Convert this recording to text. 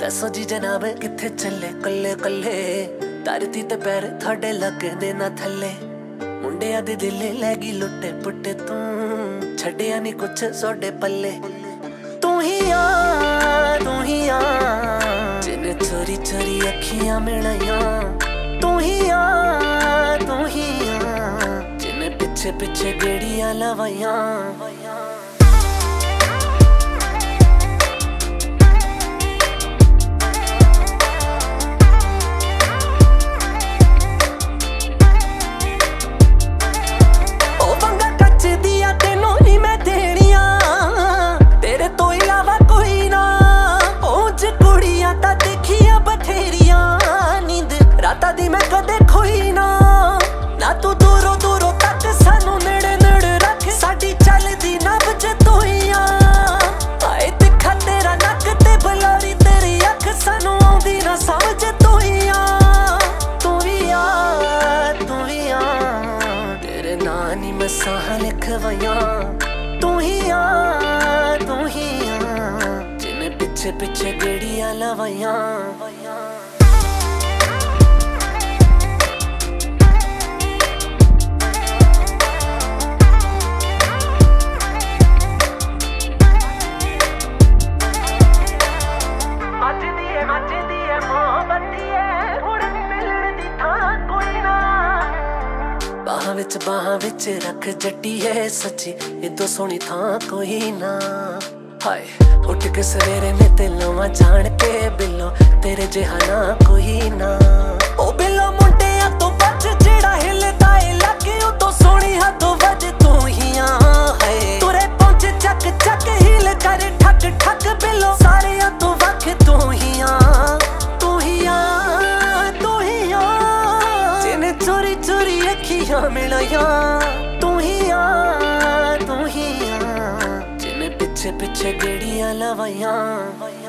दसो जी जनाब किथे चले कल्ले कल्ले धरती ते पैर थोड़े लगदे ना थले मुंडिया दे दिल लैगी लुटे पुटे तू छड़िया नी कुछ सोडे पल्ले तू ही आ जिन्हें चोरी चोरी अखियां मिलाइया तू ही आ जिन्हें पिछे पिछे गेड़ियां लवाइया दी मैं कदे खोई ना तू दूरों दूरों तक सानू नेड़े नेड़े रख साडी चलदी नब्ज तोइया आए दिखा तेरा नक ते बलारी तेरी अख सानू आउंदी ना समझ तोइया तू ही आ तेरे नां नी मैं साह लिखवाइया तू ही आ जिन्हें पिछे पिछे गेड़ियां लवाइया बाहां विच रख जट्टीए सच्ची इदों सोहनी थां कोई ना हाय उठ के सवेरे में ते लवां जान के बिल्लो तेरे जिहा ना कोई ना ओ बिल्लो मुंडिया तो बच जेड़ा हिलदा ए लगे उदों सोहनी हदों वज तू ही आ हाय तुरे पहुंच चक चक हिल कर ठक ठक बिल्लो सारे तो वख तू ही आ जिन्हें चोरी चोरी अखियां मिलाइया तू ही आ जिन्हें पिछे पिछे गेड़ियां लवाइया।